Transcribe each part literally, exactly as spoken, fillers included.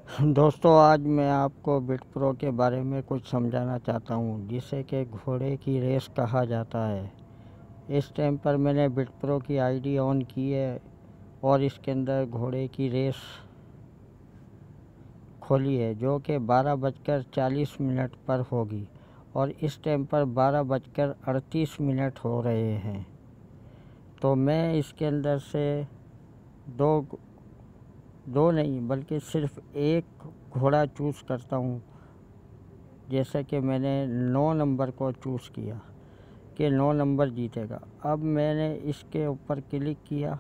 दोस्तों, आज मैं आपको बिट प्रो के बारे में कुछ समझाना चाहता हूँ, जिसे कि घोड़े की रेस कहा जाता है। इस टाइम पर मैंने बिट प्रो की आईडी ऑन की है और इसके अंदर घोड़े की रेस खोली है, जो कि बारह बजकर चालीस मिनट पर होगी और इस टाइम पर बारह बजकर अड़तीस मिनट हो रहे हैं। तो मैं इसके अंदर से दो दो नहीं बल्कि सिर्फ एक घोड़ा चूज़ करता हूँ। जैसे कि मैंने नौ नंबर को चूज़ किया कि नौ नंबर जीतेगा। अब मैंने इसके ऊपर क्लिक किया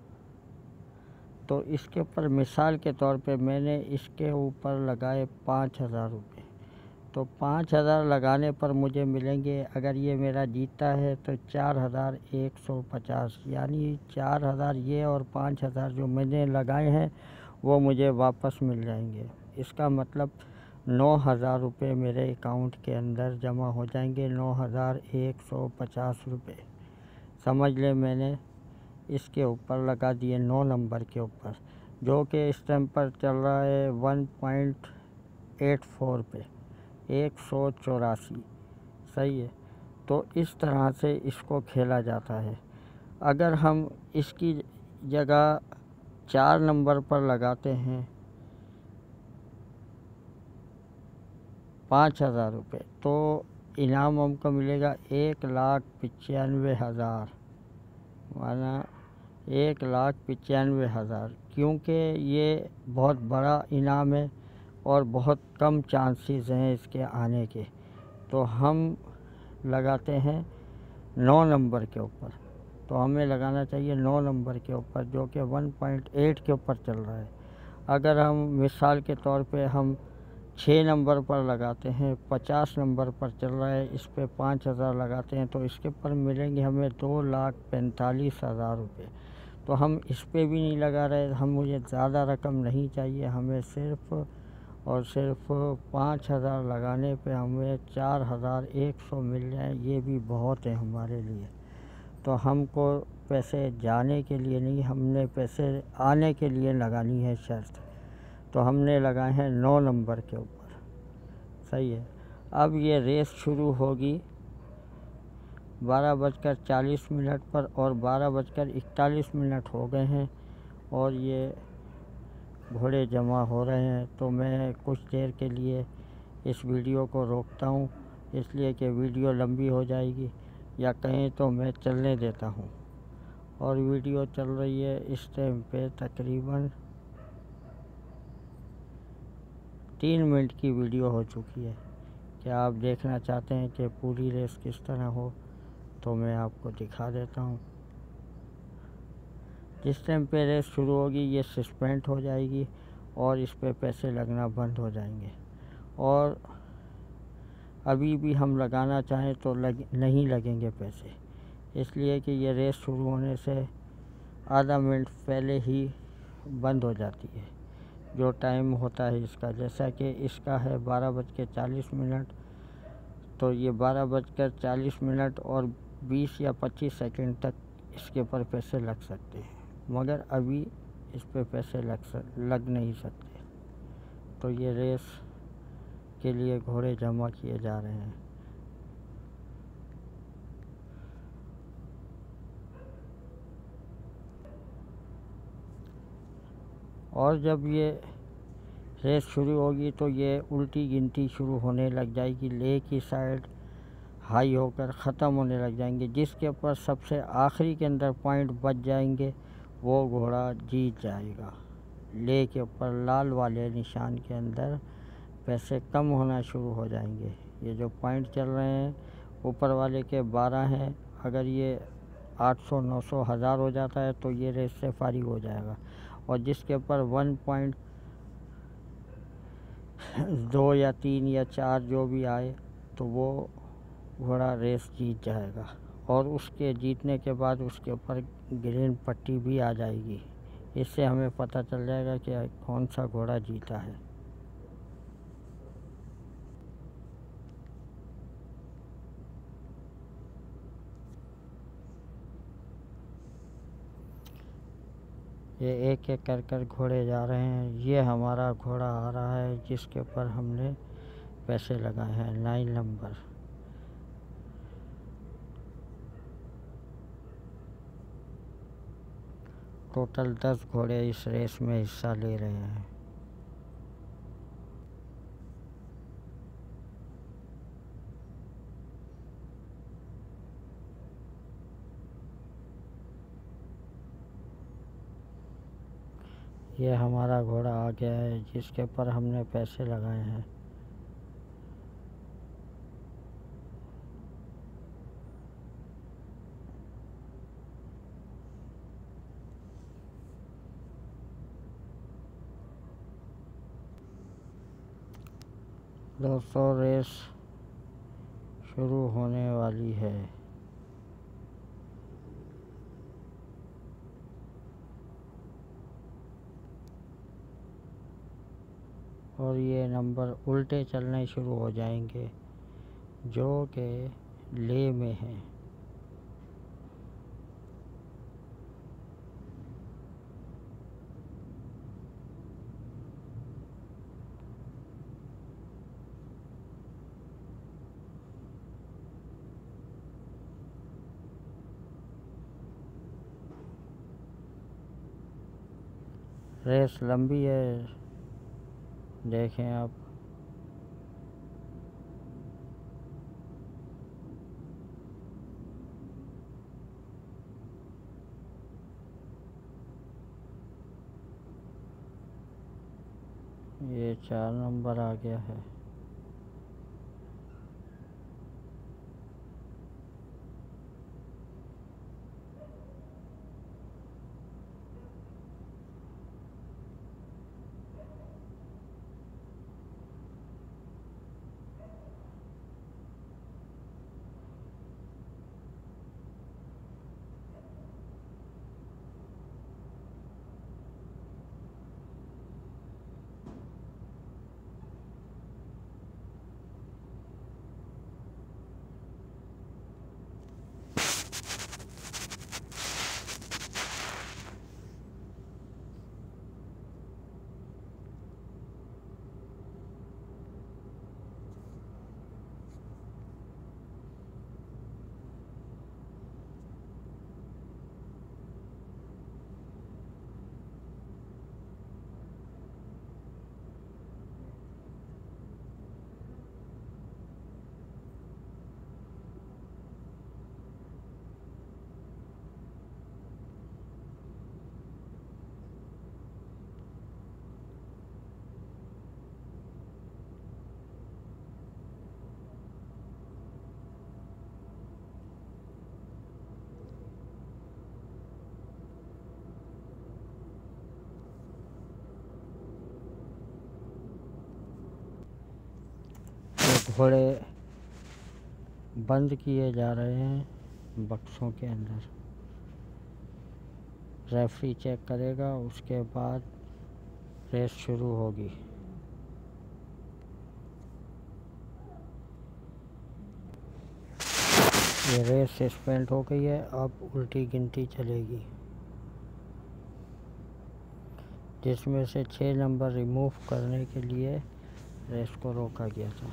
तो इसके ऊपर मिसाल के तौर पे मैंने इसके ऊपर लगाए पाँच हज़ार रुपये। तो पाँच हज़ार लगाने पर मुझे मिलेंगे, अगर ये मेरा जीतता है तो चार हज़ार एक सौ पचास, यानी चार हज़ार ये और पाँच हज़ार जो मैंने लगाए हैं वो मुझे वापस मिल जाएंगे। इसका मतलब नौ हज़ार रुपये मेरे अकाउंट के अंदर जमा हो जाएंगे, नौ हज़ार एक सौ पचास रुपये। समझ ले, मैंने इसके ऊपर लगा दिए नौ नंबर के ऊपर, जो कि इस टाइम पर चल रहा है वन पॉइंट एट फोर पे, एक सौ चौरासी। सही है। तो इस तरह से इसको खेला जाता है। अगर हम इसकी जगह चार नंबर पर लगाते हैं पाँच हज़ार रुपये, तो इनाम हमको मिलेगा एक लाख पचानवे हज़ार, माना एक लाख पचानवे हज़ार। क्योंकि ये बहुत बड़ा इनाम है और बहुत कम चांसेस हैं इसके आने के, तो हम लगाते हैं नौ नंबर के ऊपर। तो हमें लगाना चाहिए नौ नंबर के ऊपर, जो कि वन पॉइंट एट के ऊपर चल रहा है। अगर हम मिसाल के तौर पे हम छः नंबर पर लगाते हैं, पचास नंबर पर चल रहा है, इस पे पाँच हज़ार लगाते हैं तो इसके पर मिलेंगे हमें दो लाख पैंतालीस हज़ार रुपये। तो हम इस पे भी नहीं लगा रहे, हम मुझे ज़्यादा रकम नहीं चाहिए, हमें सिर्फ और सिर्फ पाँच हज़ार लगाने पे हमें चार हज़ार एक सौ मिल जाए, ये भी बहुत है हमारे लिए। तो हमको पैसे जाने के लिए नहीं, हमने पैसे आने के लिए लगानी है शर्त। तो हमने लगाए हैं नौ नंबर के ऊपर। सही है। अब ये रेस शुरू होगी बारह बजकर चालीस मिनट पर और बारह बजकर इकतालीस मिनट हो गए हैं और ये घोड़े जमा हो रहे हैं। तो मैं कुछ देर के लिए इस वीडियो को रोकता हूँ, इसलिए कि वीडियो लंबी हो जाएगी, या कहें तो मैं चलने देता हूँ। और वीडियो चल रही है इस टाइम पे तकरीबन तीन मिनट की वीडियो हो चुकी है। क्या आप देखना चाहते हैं कि पूरी रेस किस तरह हो, तो मैं आपको दिखा देता हूँ। जिस टाइम पे रेस शुरू होगी ये सस्पेंड हो जाएगी और इस पे पैसे लगना बंद हो जाएंगे। और अभी भी हम लगाना चाहें तो लग नहीं लगेंगे पैसे, इसलिए कि ये रेस शुरू होने से आधा मिनट पहले ही बंद हो जाती है, जो टाइम होता है इसका। जैसा कि इसका है बारह बज के चालीस मिनट, तो ये बारह बजकर चालीस मिनट और बीस या पच्चीस सेकंड तक इसके ऊपर पैसे लग सकते हैं, मगर अभी इस पे पैसे लग सक लग नहीं सकते। तो ये रेस के लिए घोड़े जमा किए जा रहे हैं। और जब ये रेस शुरू होगी तो ये उल्टी गिनती शुरू होने लग जाएगी, ले की साइड हाई होकर ख़त्म होने लग जाएंगे। जिसके ऊपर सबसे आखिरी के अंदर पॉइंट बच जाएंगे वो घोड़ा जीत जाएगा। ले के ऊपर लाल वाले निशान के अंदर पैसे कम होना शुरू हो जाएंगे। ये जो पॉइंट चल रहे हैं ऊपर वाले के बारह हैं, अगर ये आठ सौ नौ सौ हज़ार हो जाता है तो ये रेस से फारिग हो जाएगा। और जिसके ऊपर वन पॉइंट दो या तीन या चार जो भी आए तो वो घोड़ा रेस जीत जाएगा। और उसके जीतने के बाद उसके ऊपर ग्रीन पट्टी भी आ जाएगी। इससे हमें पता चल जाएगा कि कौन सा घोड़ा जीता है। ये एक एक कर कर घोड़े जा रहे हैं। ये हमारा घोड़ा आ रहा है जिसके ऊपर हमने पैसे लगाए हैं, नाइन नंबर। टोटल दस घोड़े इस रेस में हिस्सा ले रहे हैं। ये हमारा घोड़ा आ गया है जिसके ऊपर हमने पैसे लगाए हैं। दोस्तों, रेस शुरू होने वाली है। और ये नंबर उल्टे चलने शुरू हो जाएंगे जो कि ले में है। रेस लंबी है, देखें आप। ये चार नंबर आ गया है। घोड़े बंद किए जा रहे हैं बक्सों के अंदर। रेफरी चेक करेगा, उसके बाद रेस शुरू होगी। ये रेस सस्पेंड हो गई है, अब उल्टी गिनती चलेगी जिसमें से छः नंबर रिमूव करने के लिए रेस को रोका गया था।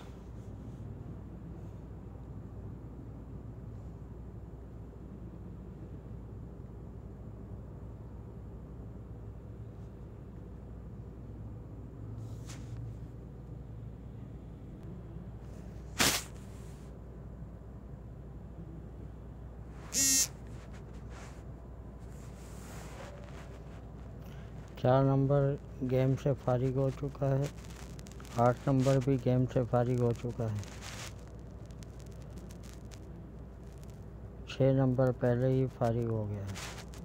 चार नंबर गेम से फारिग हो चुका है, आठ नंबर भी गेम से फारिग हो चुका है, छः नंबर पहले ही फारिग हो गया है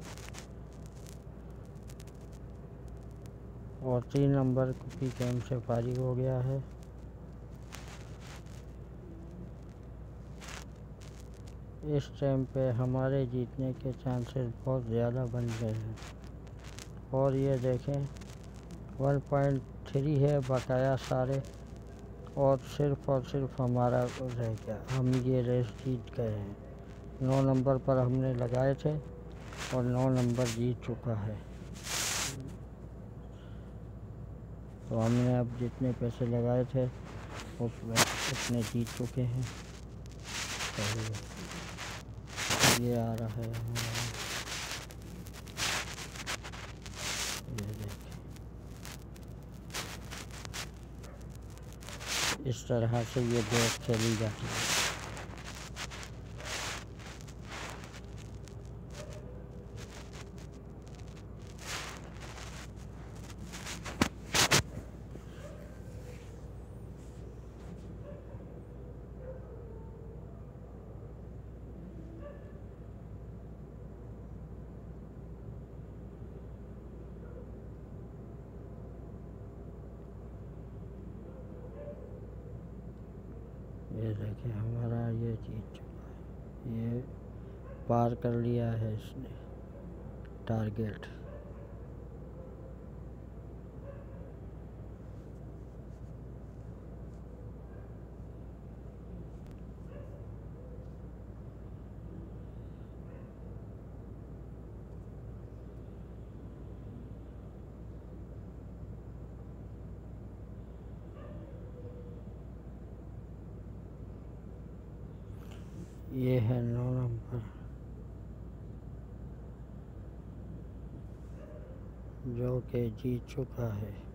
और तीन नंबर भी गेम से फारिग हो गया है। इस टाइम पे हमारे जीतने के चांसेस बहुत ज़्यादा बन गए हैं। और ये देखें वन पॉइंट थ्री है बकाया सारे, और सिर्फ और सिर्फ हमारा रह गया, हम ये रेस जीत गए हैं। नौ नंबर पर हमने लगाए थे और नौ नंबर जीत चुका है। तो हमने अब जितने पैसे लगाए थे वो उतने जीत चुके हैं। तो ये आ रहा है हमारा, ये देखिए इस तरह से ये गेम खेली जाती है। ये देखिए हमारा ये जीत चुका है, ये पार कर लिया है इसने टारगेट। ये है नौ नंबर जो कि जीत चुका है।